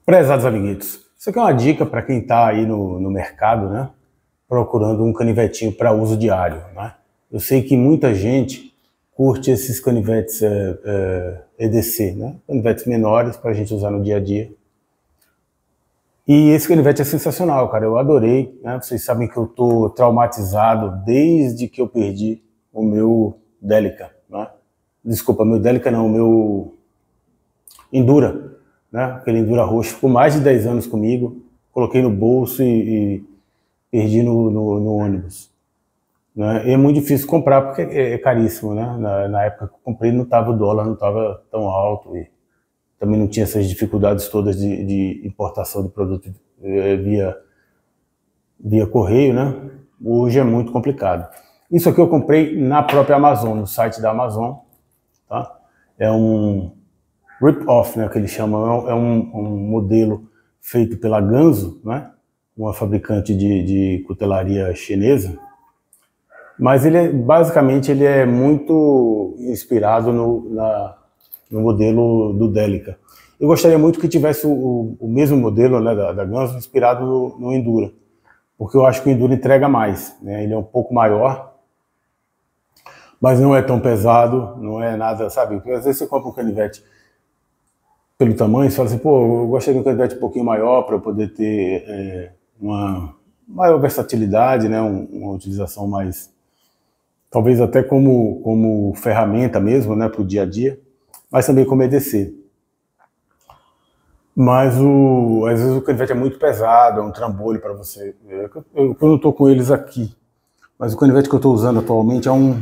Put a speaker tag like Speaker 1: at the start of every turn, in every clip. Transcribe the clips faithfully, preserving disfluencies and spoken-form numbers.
Speaker 1: Prezados amiguitos, isso aqui é uma dica para quem está aí no, no mercado, né? Procurando um canivetinho para uso diário, né? Eu sei que muita gente curte esses canivetes é, é, E D C, né? Canivetes menores para a gente usar no dia a dia. E esse canivete é sensacional, cara. Eu adorei, né? Vocês sabem que eu tô traumatizado desde que eu perdi o meu Delica, né? Desculpa, meu Delica não, o meu Endura. Né? Aquele Endura roxo, ficou mais de dez anos comigo, coloquei no bolso e, e perdi no, no, no ônibus. Né? E é muito difícil comprar porque é, é caríssimo, né? Na, na época que eu comprei não tava, o dólar não estava tão alto e também não tinha essas dificuldades todas de, de importação de produto é, via, via correio, né? Hoje é muito complicado. Isso aqui eu comprei na própria Amazon, no site da Amazon, tá? É um rip-off, né, que eles chamam, é um, um modelo feito pela Ganzo, né, uma fabricante de, de cutelaria chinesa, mas ele é, basicamente ele é muito inspirado no, na, no modelo do Delica. Eu gostaria muito que tivesse o, o mesmo modelo, né, da, da Ganzo inspirado no, no Endura, porque eu acho que o Endura entrega mais, né, ele é um pouco maior, mas não é tão pesado, não é nada, sabe, porque às vezes você compra um canivete pelo tamanho, você fala assim, pô, eu gostaria de um canivete um pouquinho maior para eu poder ter é, uma maior versatilidade, né, um, uma utilização mais, talvez até como, como ferramenta mesmo, né, para o dia a dia, mas também como E D C. Mas o, às vezes o canivete é muito pesado, é um trambolho para você. Eu, eu, eu não estou com eles aqui, mas o canivete que eu estou usando atualmente é um...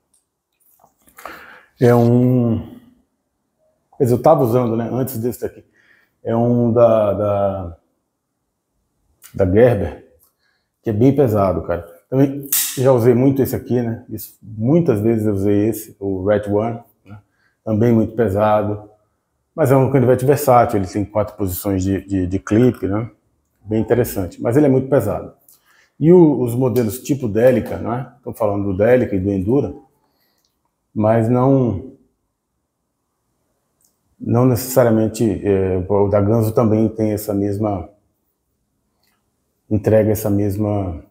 Speaker 1: É um... Quer dizer, eu estava usando, né, antes desse daqui. É um da, da, da Gerber, que é bem pesado, cara. Também já usei muito esse aqui, né? Isso, muitas vezes eu usei esse, o Red One, né? Também muito pesado. Mas é um canivete versátil, ele tem quatro posições de, de, de clipe, né? Bem interessante. Mas ele é muito pesado. E o, os modelos tipo Delica, né? Estou falando do Delica e do Endura, mas não... Não necessariamente, é, o da Ganzo também tem essa mesma, entrega essa mesma,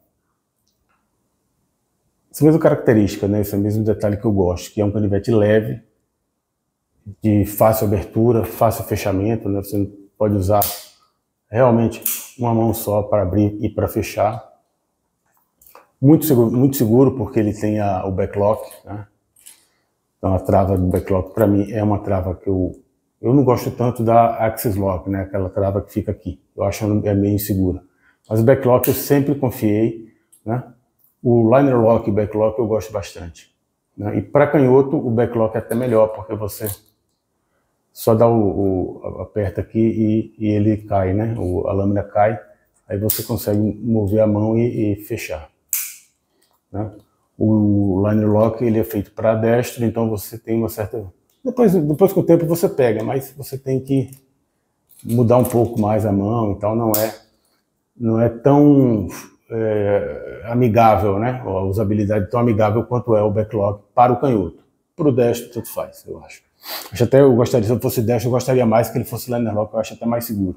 Speaker 1: essa mesma característica, né? Esse mesmo detalhe que eu gosto, que é um canivete leve, de fácil abertura, fácil fechamento, né? Você pode usar realmente uma mão só para abrir e para fechar. Muito seguro, muito seguro porque ele tem a, o backlock, né? Então a trava do backlock para mim é uma trava que eu Eu não gosto tanto da Axis Lock, né? Aquela trava que fica aqui. Eu acho que é meio insegura. Mas o backlock eu sempre confiei, né? O Liner Lock e backlock eu gosto bastante, né? E para canhoto o backlock é até melhor, porque você só dá o, o aperta aqui e, e ele cai, né? O, a lâmina cai, aí você consegue mover a mão e, e fechar, né? O Liner Lock ele é feito para destro, então você tem uma certa... Depois, depois com o tempo você pega, mas você tem que mudar um pouco mais a mão e tal, não é, não é tão é, amigável, né? A usabilidade tão amigável quanto é o backlock para o canhoto. Para o destro, tudo faz, eu acho. acho até, eu gostaria, se eu fosse destro, eu gostaria mais que ele fosse Liner Lock, eu acho até mais seguro.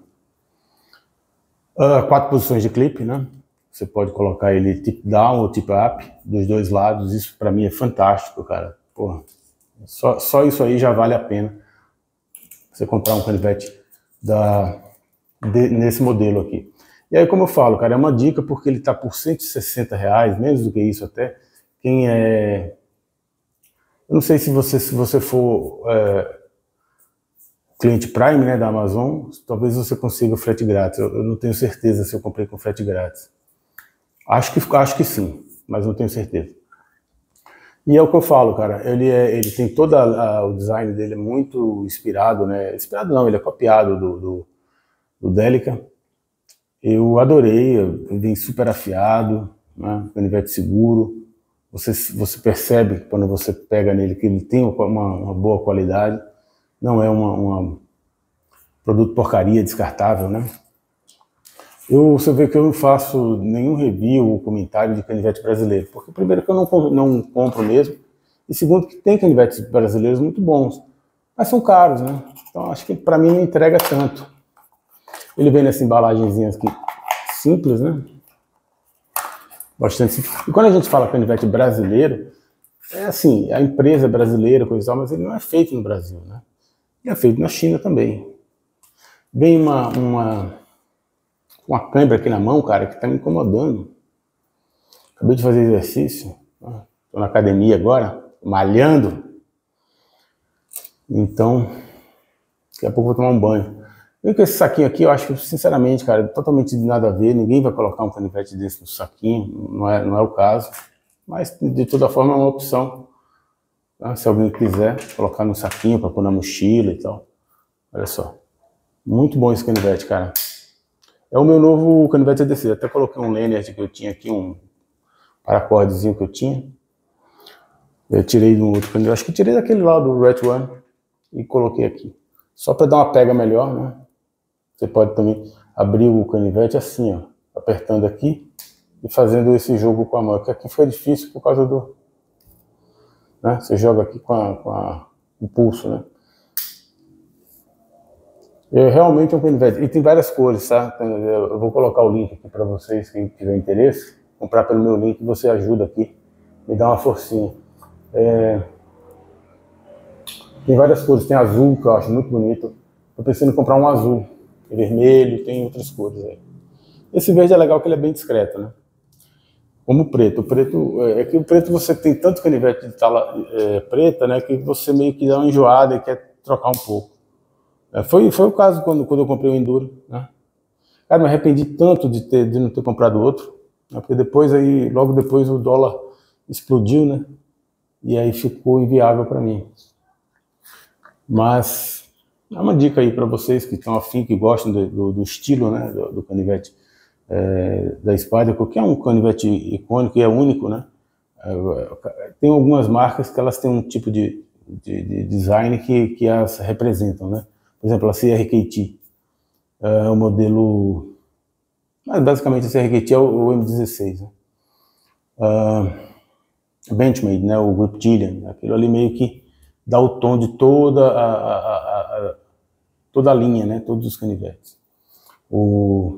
Speaker 1: Uh, quatro posições de clipe, né? Você pode colocar ele tip down ou tip up, dos dois lados, isso para mim é fantástico, cara. Porra. Só, só isso aí já vale a pena você comprar um canivete da, de, nesse modelo aqui. E aí, como eu falo, cara, é uma dica porque ele está por cento e sessenta reais, menos do que isso até. Quem é... Eu não sei se você, se você for é, cliente Prime, né, da Amazon, talvez você consiga frete grátis. Eu, eu não tenho certeza se eu comprei com frete grátis. Acho que, acho que sim, mas não tenho certeza. E é o que eu falo, cara, ele, é, ele tem todo a, a, o design dele é muito inspirado, né, inspirado não, ele é copiado do, do, do Delica. Eu adorei, ele vem super afiado, né, canivete seguro, você, você percebe quando você pega nele que ele tem uma, uma boa qualidade, não é uma, uma produto porcaria descartável, né. Eu, você vê que eu não faço nenhum review ou comentário de canivete brasileiro, porque primeiro que eu não, não compro mesmo, e segundo que tem canivetes brasileiros muito bons, mas são caros, né? Então acho que para mim não entrega tanto. Ele vem nessa embalagenzinha aqui, simples, né? Bastante simples. E quando a gente fala canivete brasileiro, é assim, a empresa brasileira, coisa e tal, mas ele não é feito no Brasil, né? Ele é feito na China também. Vem uma, uma, uma câimbra aqui na mão, cara, que tá me incomodando. Acabei de fazer exercício, tô na academia agora, malhando. Então, daqui a pouco eu vou tomar um banho. E com esse saquinho aqui, eu acho que, sinceramente, cara, totalmente de nada a ver. Ninguém vai colocar um canivete desse no saquinho, não é, não é o caso. Mas, de toda forma, é uma opção. Tá? Se alguém quiser colocar no saquinho para pôr na mochila e tal. Olha só. Muito bom esse canivete, cara. É o meu novo canivete A D C. Até coloquei um Lanyard que eu tinha aqui, um paracordezinho que eu tinha. Eu tirei de um outro canivete. Acho que tirei daquele lá do Red One e coloquei aqui. Só para dar uma pega melhor, né? Você pode também abrir o canivete assim, ó, apertando aqui e fazendo esse jogo com a mão. Porque aqui foi difícil por causa do... Né? Você joga aqui com, a, com a, o pulso, né? É realmente um canivete. E tem várias cores, tá? Eu vou colocar o link aqui para vocês, quem tiver interesse. Comprar pelo meu link, você ajuda aqui. Me dá uma forcinha. É... Tem várias cores. Tem azul, que eu acho muito bonito. Tô pensando em comprar um azul. Tem vermelho, tem outras cores aí. Esse verde é legal que ele é bem discreto, né? Como o preto. O preto, é que o preto você tem tanto canivete de tala é, preta, né? Que você meio que dá uma enjoada e quer trocar um pouco. É, foi, foi o caso quando, quando eu comprei o Enduro, né? Cara, me arrependi tanto de, ter, de não ter comprado outro, né? Porque depois aí, logo depois o dólar explodiu, né? E aí ficou inviável para mim. Mas é uma dica aí para vocês que estão afim, que gostam do, do, do estilo, né? Do, do canivete é, da Spyder, porque é um canivete icônico e é único, né? É, tem algumas marcas que elas têm um tipo de, de, de design que, que as representam, né? Por exemplo, a C R K T é o modelo... Mas basicamente a C R K T é o, o M dezesseis, né? Uh, Benchmade, né? O Reptilian, aquilo ali meio que dá o tom de toda a, a, a, a, toda a linha, né? Todos os canivetes. O...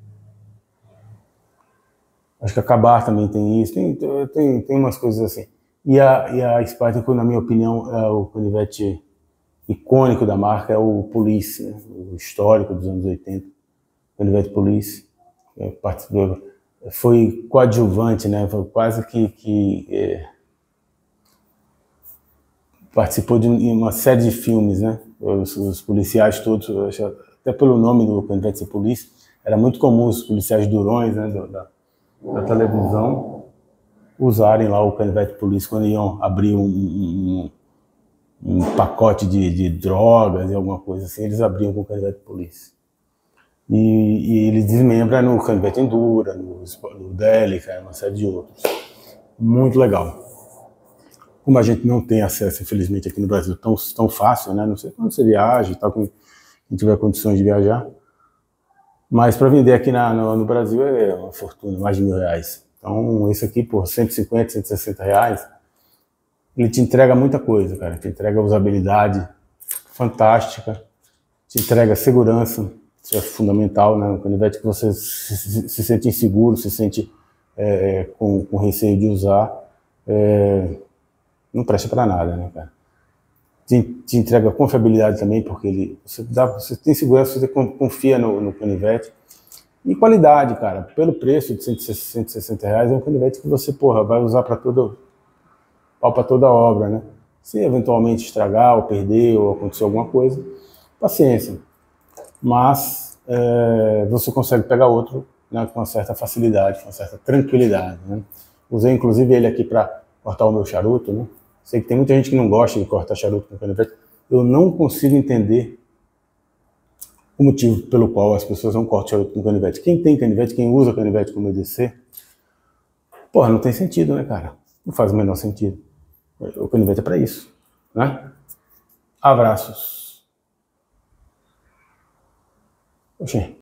Speaker 1: Acho que a Ka-Bar também tem isso, tem, tem, tem umas coisas assim. E a, e a Spyder, na minha opinião, é o canivete icônico da marca, é o Police, né? O histórico dos anos oitenta, o canivete Police. É, participou, foi coadjuvante, né? Foi quase que... que é, participou de uma série de filmes, né? Os, os policiais todos, até pelo nome do canivete ser Police, era muito comum os policiais durões, né, da, da televisão usarem lá o canivete Police quando iam abrir um, um, um pacote de, de drogas e alguma coisa assim, eles abriam com o canivete Police. E, e ele desmembra no canivete Endura, no, no Delica, uma série de outros. Muito legal. Como a gente não tem acesso, infelizmente, aqui no Brasil tão, tão fácil, né? Não sei quando você viaja e tal, quem tiver condições de viajar. Mas para vender aqui na, no, no Brasil é uma fortuna, mais de mil reais. Então, esse aqui por cento e cinquenta, cento e sessenta reais, ele te entrega muita coisa, cara. Te entrega usabilidade fantástica, te entrega segurança, isso é fundamental, né? Um canivete que você se, se, se sente inseguro, se sente é, com, com receio de usar. É, não presta para nada, né, cara? Te, te entrega confiabilidade também, porque ele, você, dá, você tem segurança, você confia no, no canivete. E qualidade, cara, pelo preço de cento e sessenta reais, é um canivete que você, porra, vai usar para toda, para toda a obra, né? Se eventualmente estragar, ou perder, ou acontecer alguma coisa, paciência. Mas é, você consegue pegar outro, né, com uma certa facilidade, com uma certa tranquilidade, né? Usei inclusive ele aqui para cortar o meu charuto, né? Sei que tem muita gente que não gosta de cortar charuto com canivete. Eu não consigo entender o motivo pelo qual as pessoas não cortam charuto com canivete. Quem tem canivete, quem usa canivete como A D C, porra, não tem sentido, né, cara? Não faz o menor sentido. O canivete é para isso, né? Abraços. Oxê.